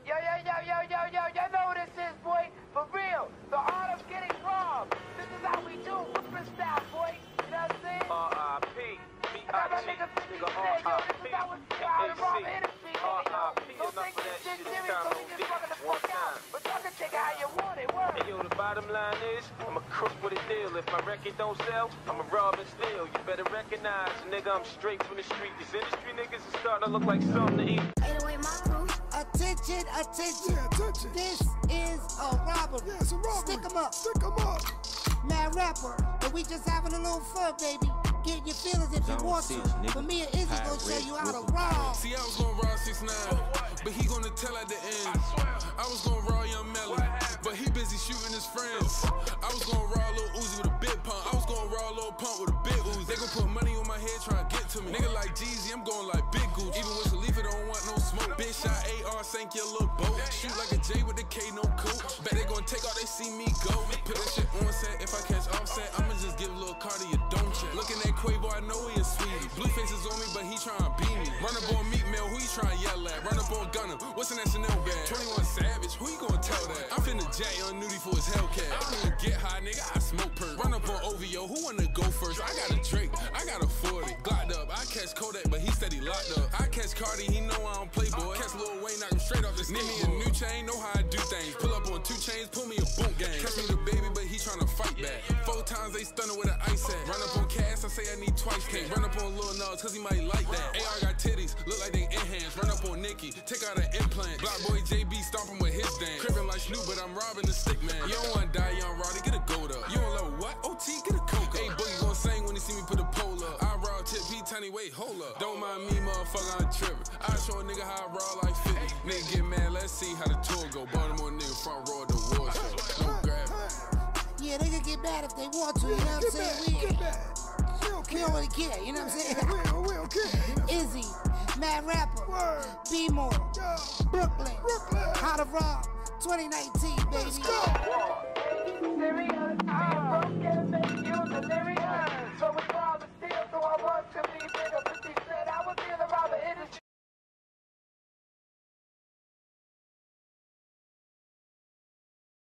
You know what this is, boy? For real. The art of getting robbed. This is how we do Brooklyn style, boy. You know what I'm saying? R.I.P. R.I.P. Enough of that shit. It's time to get it one time. But y'all can take it how you want it. Word. Hey, yo, the bottom line is, I'm a crook with a deal. If my record don't sell, I'm a rob and steal. You better recognize, nigga, I'm straight from the street. These industry niggas is starting to look like something to eat. 808 my crew. Attention, attention. Yeah, attention. This is a robbery. Yeah, it's a robbery. Stick 'em up. Stick 'em up. Mad rapper. And we just having a little fun, baby. Get your feelings if you want to. But me and Izzy gonna show you how to rob. See, I was gonna rob 6ix9ine, but he gonna tell at the end. I was gonna rob Young Melly, but he busy shooting his friends. I was gonna rob Lil Uzi with a big pump. I was gonna rob Lil Pump with a big Uzi. They gon' put money on my head trying to get to me. Nigga like Jeezy, I'm going like Big Gooch. Even with Khalifa, don't want no smoke. Bitch shot AR, sank your little boat. Shoot like a J with a K, no coat. Bet they gon' take all they see me go. Put that shit on set. If I catch Offset, I'ma just give Lil Cardi a don't check. Looking at Quavo, I know he a sweetie. Blueface is on me, but he tryna beat me. Run up on Meek Mill, who you tryna yell at? Run up on Gunna, what's in that Chanel bag? 21 Savage, who you gonna tell that? I'm finna jack Young Nudie for his Hellcat. I don't even get high, nigga, I smoke perk. Run up on OVO, who wanna go first? I got a Drake, I got a 40. Glocked up, I catch Kodak, but he steady locked up. I catch Cardi, he know I don't play, boy. Catch Lil Wayne, knock him straight off this. Need me a new chain, know how I do things. Pull up on 2 chains, pull me a boot gang. Catch me the baby, but he tryna fight back. 4 times they stunner with an ice at. Run up on Cass, I say I need twice. Can't run up on Lil Nas, cause he might like that. AR got titties, look like they enhanced. Run up on Nicki, take out an implant. Block boy JB stomping with his dance. Crippin' like Snoop, but I'm robbing the stick man. You don't wanna die young, Roddy, get a gold up. You don't love what? OT, get a coke up. Hey, Boogie gon' sing when he see me put a pole up. I rob Tip, he tiny, wait, hold up. Don't mind me, motherfucker, I'm trippin'. I show a nigga how I rob like 50. Nigga get mad, let's see how the tour go. Baltimore nigga front row at the war show. No grab. Yeah, they can get mad if they want to, you know what I'm saying? Get mad. We don't really care, you know what I'm saying? We don't care. Izzy, Mad Rapper, Word. B-More, Yo. Brooklyn, Brooklyn. How to Rob, 2019, baby. Let's go. Serious, I am broken, make you delirious. So